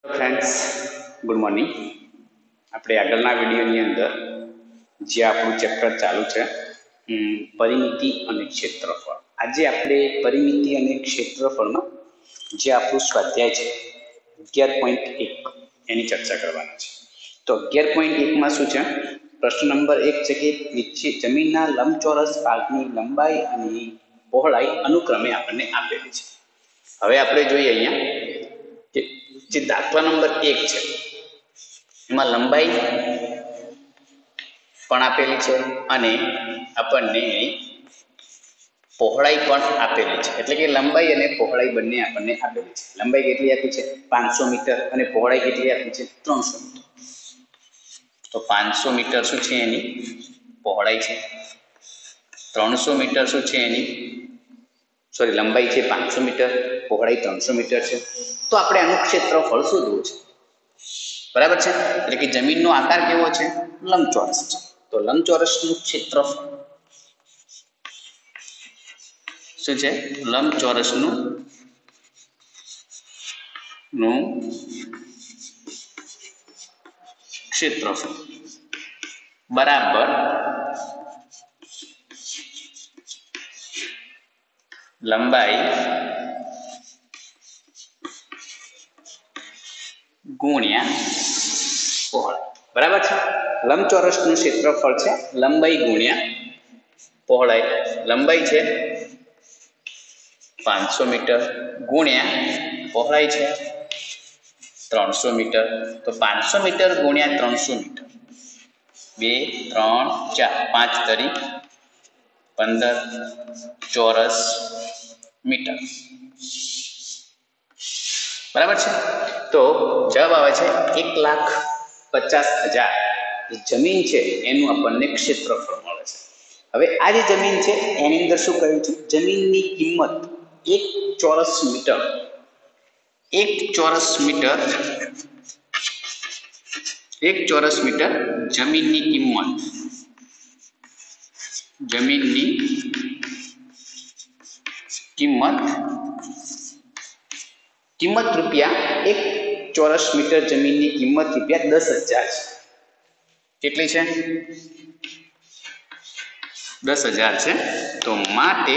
Friends good morning આપણે આગળના વિડિયોની અંદર જે આપણું ચેપ્ટર ચાલુ છે પરિમિતિ અને ક્ષેત્રફળ આજે આપણે પરિમિતિ અને ક્ષેત્રફળમાં જે આપણું સ્વાધ્યાય છે 11.1 એની ચર્ચા કરવાના છે તો 11.1 માં શું છે પ્રશ્ન નંબર 1 છે કે નીચે જમીનના લંબચોરસ ભાગની લંબાઈ અને પહોળાઈ અનુક્રમે આપણને આપેલી છે હવે આપણે જોઈએ અહીંયા કે જે દાખલા નંબર 1 છે એમાં લંબાઈ પણ આપેલી છે અને આપણને પહોળાઈ પણ આપેલી છે એટલે કે લંબાઈ અને પહોળાઈ બંને આપણને આપેલી છે લંબાઈ કેટલી આપી છે 500 મીટર અને પહોળાઈ કેટલી આપી છે 300 મીટર તો 500 મીટર શું છે એની પહોળાઈ છે 300 મીટર શું છે એની સોરી લંબાઈ છે 500 મીટર પહોળાઈ 300 મીટર છે તો આપણે આનું ક્ષેત્રફળ શોધવું છે બરાબર છે એટલે કે જમીનનો આકાર કેવો છે લંબચોરસ છે તો લંબચોરસનું ક્ષેત્રફળ શું છે લંબચોરસનું ક્ષેત્રફળ બરાબર લંબાઈ ગુણ્યા પહોળાઈ બરાબર છે લંબચોરસનું ક્ષેત્રફળ છે લંબાઈ ગુણ્યા પહોળાઈ લંબાઈ છે 500 મીટર ગુણ્યા પહોળાઈ છે 300 મીટર તો 500 મીટર ગુણ્યા 300 મીટર 2 3 4 5 તરી 15 ચોરસ મીટર બરાબર છે તો જવાબ આવે છે 1,50,000 જે જમીન છે એનું આપણને ક્ષેત્રફળ મળે છે હવે આ જે જમીન છે એની અંદર શું કહ્યું છે જમીનની કિંમત 1 ચોરસ મીટર 1 ચોરસ મીટર 1 ચોરસ મીટર જમીનની કિંમત રૂપિયા 1 ચોરસ મીટર જમીનની કિંમત રૂપિયા 10,000 છે કેટલી છે 10,000 છે તો માટે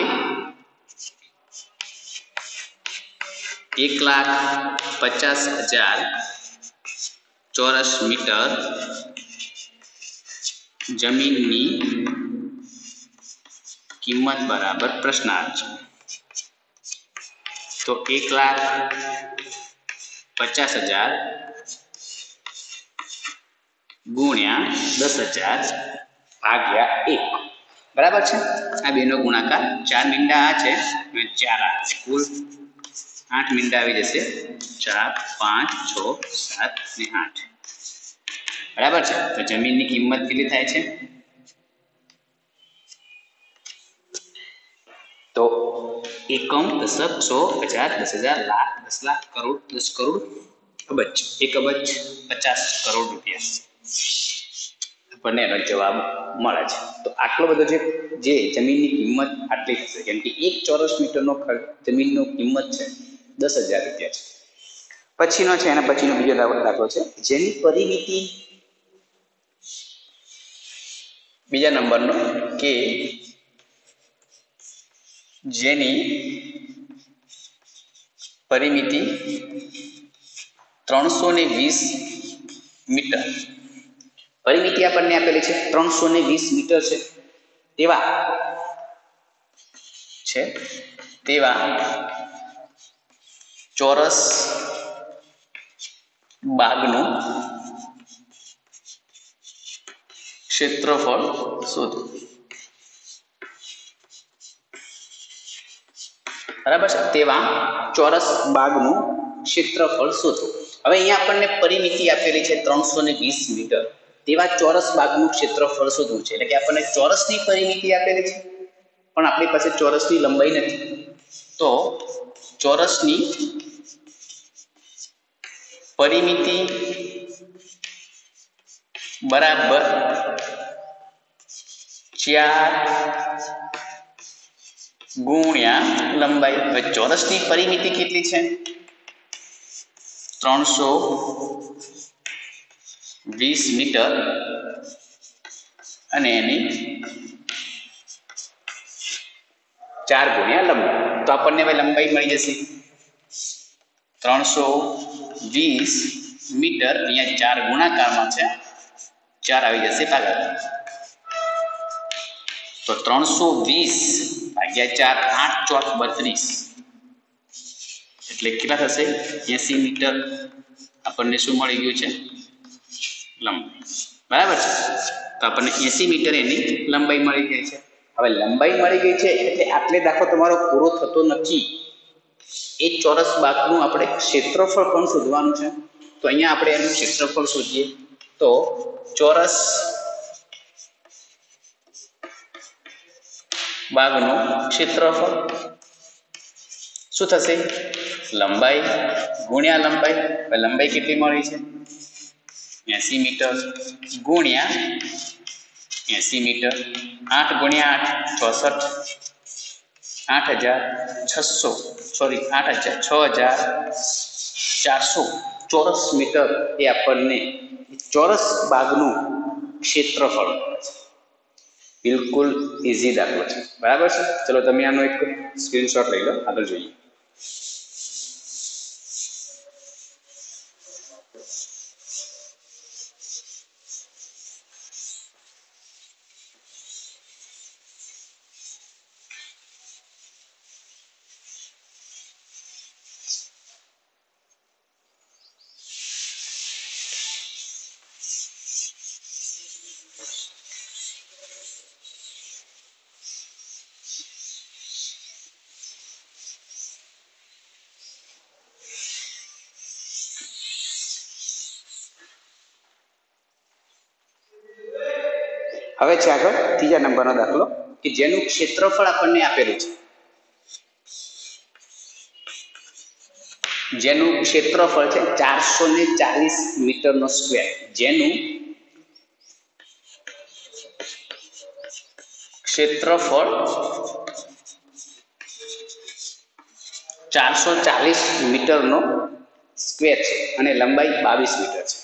1,50,000 ચોરસ મીટર જમીનની કિંમત બરાબર પ્રશ્નાર્થ છે તો 1,50,000 ગુણ્યા 10,000 ભાગ્યા 1 બરાબર છે આ બેનો ગુણાકાર 4 મીંડા આ છે અને 4 આ કુલ 8 મીંડા આવી જશે 4 5 6 7 ને 8 બરાબર છે તો જમીનની કિંમત કેટલી થાય છે તો એકમ દશક 100 હજાર 10,000 લાખ 10 લાખ કરોડ 10 કરોડ અબજ 1 અબજ 50 કરોડ રૂપિયા આપણને એનો જવાબ મળે છે તો આટલો બધો જે જમીનની કિંમત આટલી થશે કેમ કે 1 ચોરસ મીટરનો જમીનનો કિંમત છે 10,000 રૂપિયા છે પછીનો છે એના પછીનો બીજો દાખલો છે જેની પરિમિતિ બીજા નંબરનો કે જેની પરિમિતિ 320 મીટર પરિમિતિ આપણને આપેલી છે 320 મીટર છે તેવા ચોરસ બાગનું ક્ષેત્રફળ શોધો બરાબર છે તેવા ચોરસ બાગનું ક્ષેત્રફળ શોધો હવે અહીંયા આપણને પરિમિતિ આપેલી છે 320 મીટર તેવા ચોરસ બાગનું ક્ષેત્રફળ શોધવું છે એટલે કે આપણને ચોરસની પરિમિતિ આપેલી છે પણ આપણી પાસે ચોરસની લંબાઈ નથી તો ચોરસની પરિમિતિ બરાબર 4 ગુણ્યા લંબાઈ. હવે ચોરસની પરિમિતિ કેટલી છે? 320 મીટર અને એની 4 ગુણ્યા લંબાઈ. તો આપણને હવે લંબાઈ મળી જશે 320 મીટર. અહીંયા 4 ગુણાકારમાં છે, 4 આવી જશે ભાગાકાર. તો 320 ભાગ્યા 4, 8 ચોક 32, એટલે કેટલા થશે? 80 મીટર. આપણને શું મળી ગયું છે? લંબાઈ. બરાબર છે. તો આપણને 80 મીટર એની લંબાઈ મળી ગઈ છે. હવે લંબાઈ મળી ગઈ છે એટલે આટલે દાખલો તમારો પૂરો થતો નથી. એ ચોરસ બાગનું આપણે ક્ષેત્રફળ પણ શોધવાનું છે. તો અહીંયા આપણે એનું ક્ષેત્રફળ શોધીએ. તો ચોરસ બાગનું ક્ષેત્રફળ શું થશે? લંબાઈ ગુણ્યા લંબાઈ. લંબાઈ કેટલી મળી છે? 80 મીટર ગુણ્યા 80 મીટર. 8 ગુણ્યા 8 6400 ચોરસ મીટર એ આપણને ચોરસ બાગનું ક્ષેત્રફળ મળે છે. બિલકુલ ઇઝી દાખલો છે. બરાબર છે. ચલો તમે આનો એક સ્ક્રીનશોટ લઈ લો. આગળ જોઈએ. હવે છે આગળ ત્રીજા નંબરનો દાખલો કે જેનું ક્ષેત્રફળ આપણને આપેલું છે. જેનું ક્ષેત્રફળ છે 440 મીટરનો સ્ક્વેર. જેનું ક્ષેત્રફળ 440 મીટરનો સ્ક્વેર છે અને લંબાઈ 22 મીટર છે.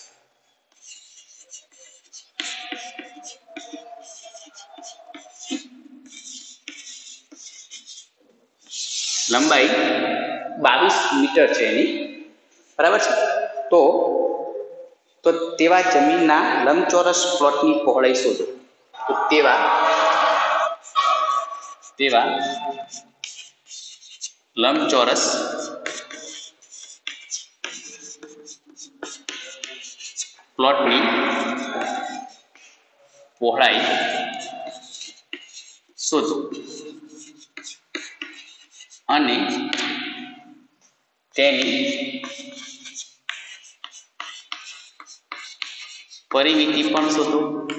લંબાઈ 22 મીટર છે એની. બરાબર છે. તો તેવા જમીનના લંબચોરસ પ્લોટની પહોળાઈ શોધો. તો તેવા લંબચોરસ પ્લોટની પહોળાઈ શોધો અને તેની પરિમિતિ પણ શોધો.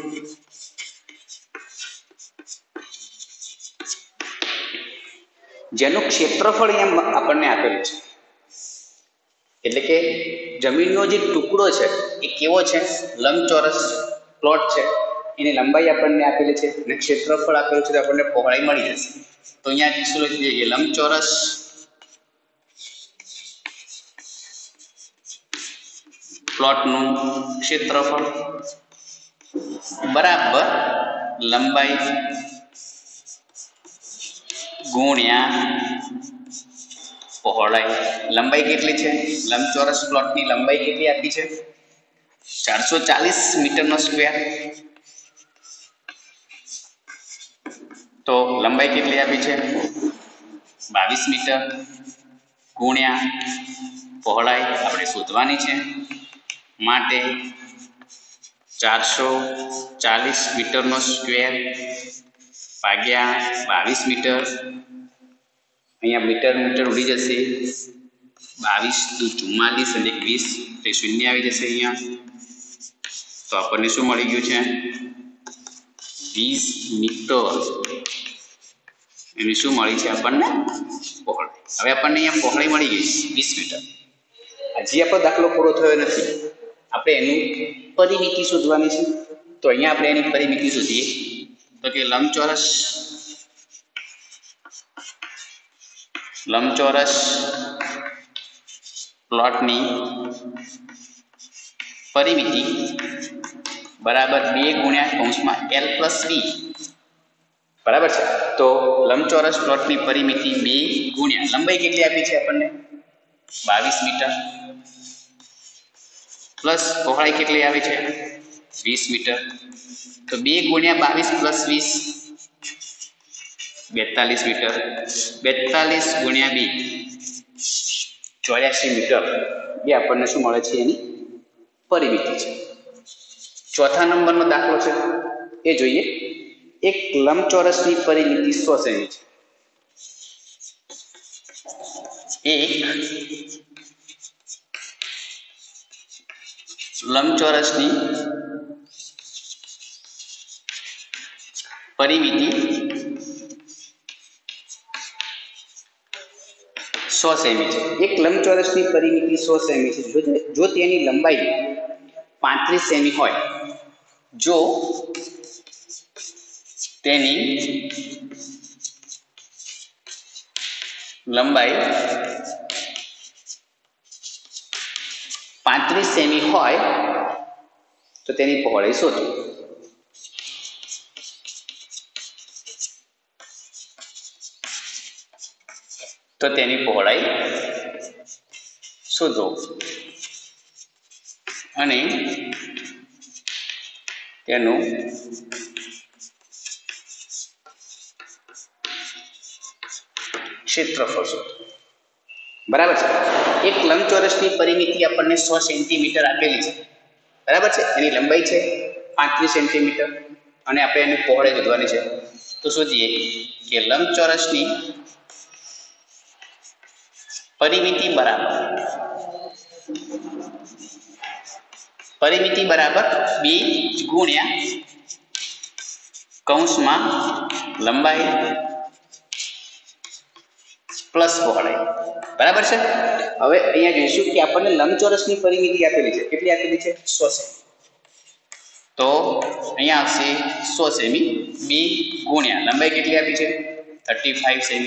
જેનું ક્ષેત્રફળ અહીંયા આપણને આપેલું છે, એટલે કે જમીનનો જે ટુકડો છે એ કેવો છે? લંબચોરસ પ્લોટ છે. એની લંબાઈ આપણને આપેલી છે અને ક્ષેત્રફળ આપેલું છે, તો આપણને પહોળાઈ મળી જશે. તો અહીંયા શું લખી દઈએ? લંબચોરસ પ્લોટનું ક્ષેત્રફળ બરાબર લંબાઈ ગુણ્યા પહોળાઈ. લંબાઈ કેટલી છે? લંબચોરસ પ્લોટની લંબાઈ કેટલી આપી છે? 440 મીટરનો સ્ક્વેર. તો લંબાઈ કેટલી આપી છે? 22 મીટર ગુણ્યા પહોળાઈ આપણે શોધવાની છે. માટે 440 મીટરનો સ્ક્વેર ભાગ્યા 22 મીટર. અહીંયા મીટર ઉડી જશે. 22 × 44 અને 20 તે શૂન્ય આવી જશે અહીંયા. તો આપણને શું મળી ગયું છે? 20 મીટર એની શું મળી છે આપણને? પહોળાઈ. હવે આપણને અહીંયા પહોળાઈ મળી ગઈ 20 મીટર. હજી આપણો દાખલો પૂરો થયો નથી. આપણે એની પરિમિતિ શોધવાની છે. તો અહીંયા આપણે એની પરિમિતિ શોધીએ. તો કે લંબચોરસ પ્લોટની પરિમિતિ બરાબર 2 ગુણ્યા કૌંસમાં L પ્લસ V, બરાબર છે. તો લંબચોરસ પ્લોટની પરિમિતિ 2 ગુણ્યા લંબાઈ કેટલી આપી છે આપણને 22 મીટર પ્લસ પહોળાઈ કેટલી આવી છે 20 મીટર. તો 2 ગુણ્યા 22 પ્લસ 20 42 મીટર. 42 ગુણ્યા 2 84 મીટર એ આપણને શું મળે છે એની પરિમિતિ છે. ચોથા નંબરનો દાખલો છે એ જોઈએ. એક લંબચોરસની પરિમિતિ 100 સેમી છે. એક લંબચોરસની પરિમિતિ 100 સેમી છે. એક લંબચોરસની પરિમિતિ 100 સેમી છે. જો તેની લંબાઈ 35 સેમી હોય, જો તેની લંબાઈ 35 સેમી હોય તો તેની પહોળાઈ શોધો. તો તેની પહોળાઈ શોધો અને તેનું ક્ષેત્રફળ શોધો. બરાબર છે. એક લંબચોરસની પરિમિતિ આપણને 100 સેન્ટીમીટર આપેલી છે. બરાબર છે. એની લંબાઈ છે 35 સેન્ટીમીટર અને આપણે એની પહોળાઈ શોધવાની છે. તો શોધીએ કે લંબચોરસની પરિમિતિ બરાબર 2 ગુણ્યા કૌંસમાં લંબાઈ પ્લસ પહોળાઈ. બરાબર છે. હવે અહીંયા જોઈશું કે આપણને લંબચોરસની પરિમિતિ આપેલી છે. કેટલી આપેલી છે 100 સેમી. તો અહીંયા આવશે 100 સેમી. 2 ગુણ્યા લંબાઈ કેટલી આપી છે 35 સેમી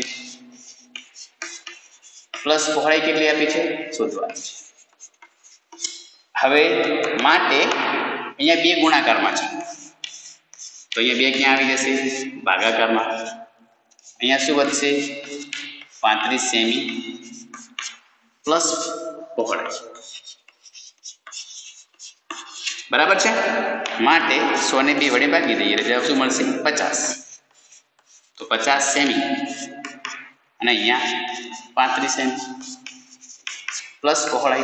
પ્લસ પહોળાઈ કેટલી આપી છે શોધવાની છે. હવે માટે અહીંયા 2 ગુણાકારમાં છે. તો અહીંયા 2 ક્યાં આવી જશે ભાગાકારમાં. અહીંયા શું વધશે 35 સેમી પ્લસ પહોળાઈ. બરાબર છે. માટે 100 ને 2 વડે ભાગી દઈએ એટલે શું મળશે 50. તો 50 સેમી અને અહીંયા 35 સેમી પ્લસ પહોળાઈ.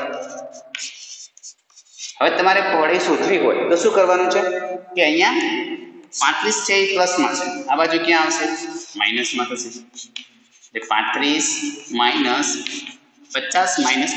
હવે તમારે પહોળાઈ શોધવી હોય તો શું કરવાનું છે કે અહીંયા 35 છે એ પ્લસમાં છે, આ બાજુ ક્યાં આવશે માઇનસમાં થશે. એટલે 35 માઇનસ 50 માઇનસ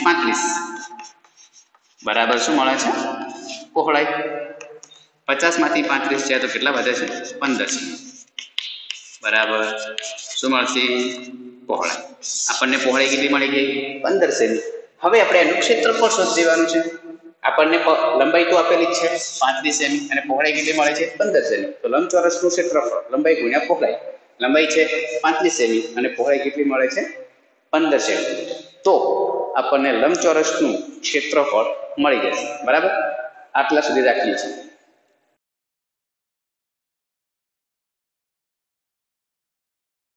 35 બરાબર શું મળે છે પહોળાઈ. 50 માંથી 35 છે તો કેટલા વધે છે 15 છે. બરાબર શું મળશે પહોળાઈ. આપણને પહોળાઈ કેટલી મળી ગઈ 15 સેમી. હવે આપણે એનું ક્ષેત્રફળ શોધી દેવાનું છે. આપણને લંબાઈ તો આપેલી જ છે 35 સેમી અને પહોળાઈ કેટલી મળે છે 15 સેમી. તો લંબચોરસનું ક્ષેત્રફળ લંબાઈ ગુણ્યા પહોળાઈ. લંબાઈ છે 35 સેમી અને પહોળાઈ કેટલી મળે છે 15 સેમી. તો આપણને લંબચોરસનું ક્ષેત્રફળ મળી જશે. બરાબર. આટલા સુધી રાખીએ છીએ.